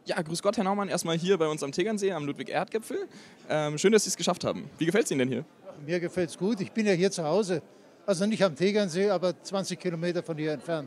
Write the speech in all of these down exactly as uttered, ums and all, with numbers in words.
Ja, grüß Gott, Herr Naumann, erstmal hier bei uns am Tegernsee, am Ludwig-Erhard-Gipfel. Ähm, schön, dass Sie es geschafft haben. Wie gefällt es Ihnen denn hier? Mir gefällt es gut. Ich bin ja hier zu Hause. Also nicht am Tegernsee, aber zwanzig Kilometer von hier entfernt.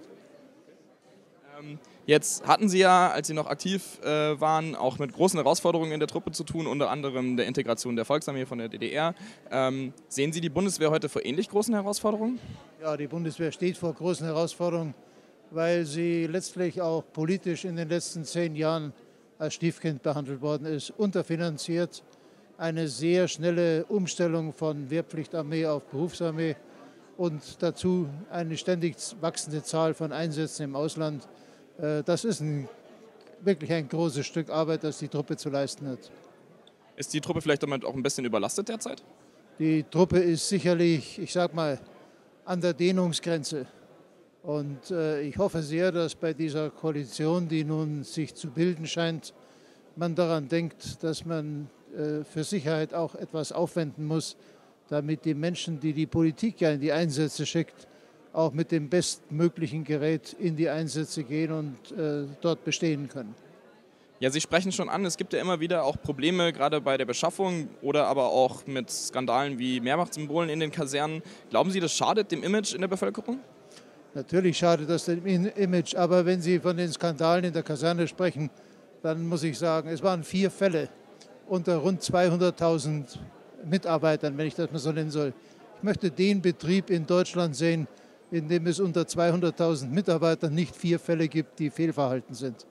Ähm, jetzt hatten Sie ja, als Sie noch aktiv äh, waren, auch mit großen Herausforderungen in der Truppe zu tun, unter anderem der Integration der Volksarmee von der D D R. Ähm, sehen Sie die Bundeswehr heute vor ähnlich großen Herausforderungen? Ja, die Bundeswehr steht vor großen Herausforderungen, weil sie letztlich auch politisch in den letzten zehn Jahren als Stiefkind behandelt worden ist, unterfinanziert, eine sehr schnelle Umstellung von Wehrpflichtarmee auf Berufsarmee und dazu eine ständig wachsende Zahl von Einsätzen im Ausland. Das ist ein, wirklich ein großes Stück Arbeit, das die Truppe zu leisten hat. Ist die Truppe vielleicht damit auch ein bisschen überlastet derzeit? Die Truppe ist sicherlich, ich sag mal, an der Dehnungsgrenze. Und äh, ich hoffe sehr, dass bei dieser Koalition, die nun sich zu bilden scheint, man daran denkt, dass man äh, für Sicherheit auch etwas aufwenden muss, damit die Menschen, die die Politik ja in die Einsätze schickt, auch mit dem bestmöglichen Gerät in die Einsätze gehen und äh, dort bestehen können. Ja, Sie sprechen schon an, es gibt ja immer wieder auch Probleme, gerade bei der Beschaffung oder aber auch mit Skandalen wie Mehrmachtssymbolen in den Kasernen. Glauben Sie, das schadet dem Image in der Bevölkerung? Natürlich schadet das dem Image, aber wenn Sie von den Skandalen in der Kaserne sprechen, dann muss ich sagen, es waren vier Fälle unter rund zweihunderttausend Mitarbeitern, wenn ich das mal so nennen soll. Ich möchte den Betrieb in Deutschland sehen, in dem es unter zweihunderttausend Mitarbeitern nicht vier Fälle gibt, die fehlverhalten sind.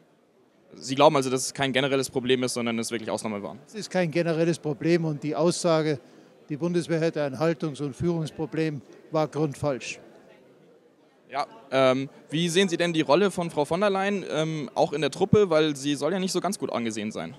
Sie glauben also, dass es kein generelles Problem ist, sondern es wirklich Ausnahme waren? Es ist kein generelles Problem und die Aussage, die Bundeswehr hätte ein Haltungs- und Führungsproblem, war grundfalsch. Ja, ähm, wie sehen Sie denn die Rolle von Frau von der Leyen ähm, auch in der Truppe, weil sie soll ja nicht so ganz gut angesehen sein?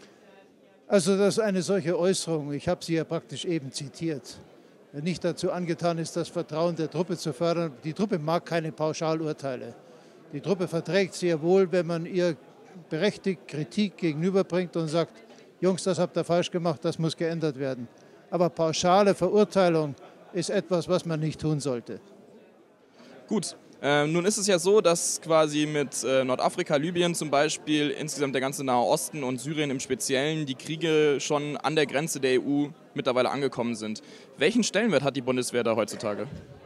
Also dass eine solche Äußerung, ich habe sie ja praktisch eben zitiert, nicht dazu angetan ist, das Vertrauen der Truppe zu fördern. Die Truppe mag keine Pauschalurteile. Die Truppe verträgt sehr wohl, wenn man ihr berechtigt Kritik gegenüberbringt und sagt, Jungs, das habt ihr falsch gemacht, das muss geändert werden. Aber pauschale Verurteilung ist etwas, was man nicht tun sollte. Gut, äh, nun ist es ja so, dass quasi mit äh, Nordafrika, Libyen zum Beispiel, insgesamt der ganze Nahe Osten und Syrien im Speziellen, die Kriege schon an der Grenze der E U mittlerweile angekommen sind. Welchen Stellenwert hat die Bundeswehr da heutzutage?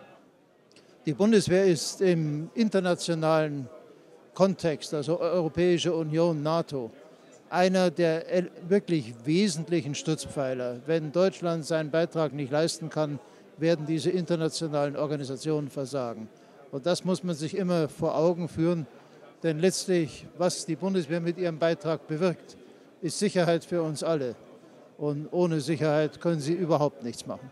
Die Bundeswehr ist im internationalen Kontext, also Europäische Union, NATO, einer der wirklich wesentlichen Stützpfeiler. Wenn Deutschland seinen Beitrag nicht leisten kann, werden diese internationalen Organisationen versagen. Und das muss man sich immer vor Augen führen, denn letztlich, was die Bundeswehr mit ihrem Beitrag bewirkt, ist Sicherheit für uns alle. Und ohne Sicherheit können sie überhaupt nichts machen.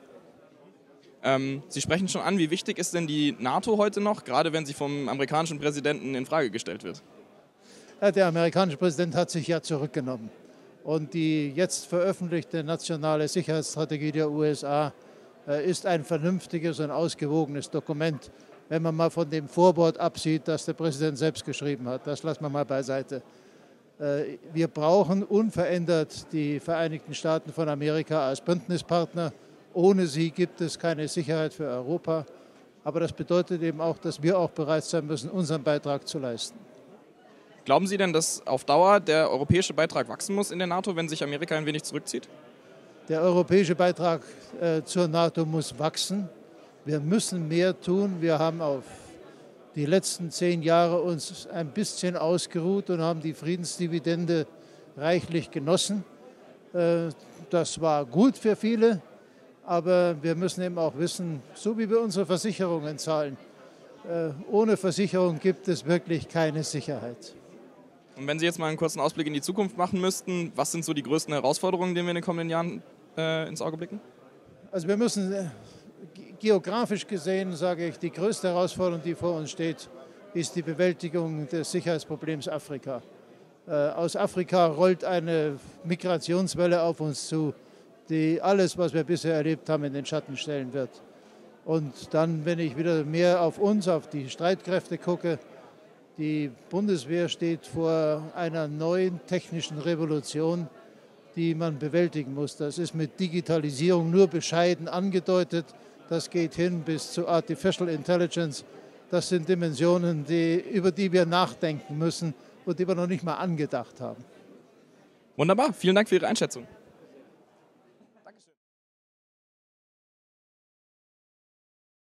Ähm, Sie sprechen schon an, wie wichtig ist denn die NATO heute noch, gerade wenn sie vom amerikanischen Präsidenten in Frage gestellt wird? Ja, der amerikanische Präsident hat sich ja zurückgenommen. Und die jetzt veröffentlichte nationale Sicherheitsstrategie der U S A äh, ist ein vernünftiges und ausgewogenes Dokument, wenn man mal von dem Vorwort absieht, das der Präsident selbst geschrieben hat. Das lassen wir mal beiseite. Äh, wir brauchen unverändert die Vereinigten Staaten von Amerika als Bündnispartner. Ohne sie gibt es keine Sicherheit für Europa. Aber das bedeutet eben auch, dass wir auch bereit sein müssen, unseren Beitrag zu leisten. Glauben Sie denn, dass auf Dauer der europäische Beitrag wachsen muss in der NATO, wenn sich Amerika ein wenig zurückzieht? Der europäische Beitrag äh, zur NATO muss wachsen. Wir müssen mehr tun. Wir haben auf die letzten zehn Jahre uns ein bisschen ausgeruht und haben die Friedensdividende reichlich genossen. Äh, das war gut für viele. Aber wir müssen eben auch wissen, so wie wir unsere Versicherungen zahlen, äh, ohne Versicherung gibt es wirklich keine Sicherheit. Und wenn Sie jetzt mal einen kurzen Ausblick in die Zukunft machen müssten, was sind so die größten Herausforderungen, denen wir in den kommenden Jahren äh, ins Auge blicken? Also wir müssen, äh, geografisch gesehen, sage ich, die größte Herausforderung, die vor uns steht, ist die Bewältigung des Sicherheitsproblems Afrika. Äh, aus Afrika rollt eine Migrationswelle auf uns zu, die alles, was wir bisher erlebt haben, in den Schatten stellen wird. Und dann, wenn ich wieder mehr auf uns, auf die Streitkräfte gucke, die Bundeswehr steht vor einer neuen technischen Revolution, die man bewältigen muss. Das ist mit Digitalisierung nur bescheiden angedeutet. Das geht hin bis zu Artificial Intelligence. Das sind Dimensionen, die, über die wir nachdenken müssen und die wir noch nicht mal angedacht haben. Wunderbar, vielen Dank für Ihre Einschätzung.